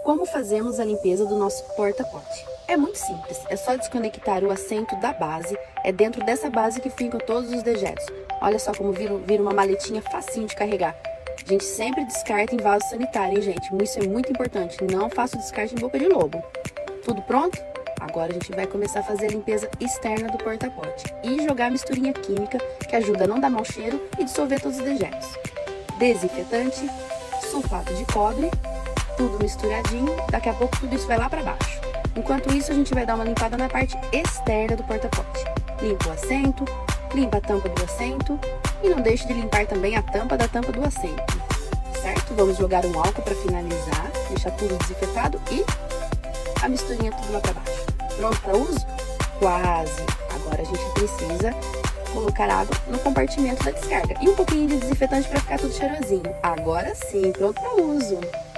Como fazemos a limpeza do nosso porta-pote? É muito simples, é só desconectar o assento da base, é dentro dessa base que ficam todos os dejetos. Olha só como vira uma maletinha facinho de carregar. A gente sempre descarta em vaso sanitário, hein, gente? Isso é muito importante, não faça o descarte em boca de lobo. Tudo pronto? Agora a gente vai começar a fazer a limpeza externa do porta-pote e jogar a misturinha química que ajuda a não dar mau cheiro e dissolver todos os dejetos. Desinfetante, sulfato de cobre, tudo misturadinho, daqui a pouco tudo isso vai lá para baixo. Enquanto isso, a gente vai dar uma limpada na parte externa do porta-pote. Limpa o assento, limpa a tampa do assento e não deixe de limpar também a tampa da tampa do assento, certo? Vamos jogar um álcool para finalizar, deixar tudo desinfetado e a misturinha tudo lá para baixo. Pronto para uso? Quase! Agora a gente precisa colocar água no compartimento da descarga e um pouquinho de desinfetante para ficar tudo cheirosinho. Agora sim, pronto para uso!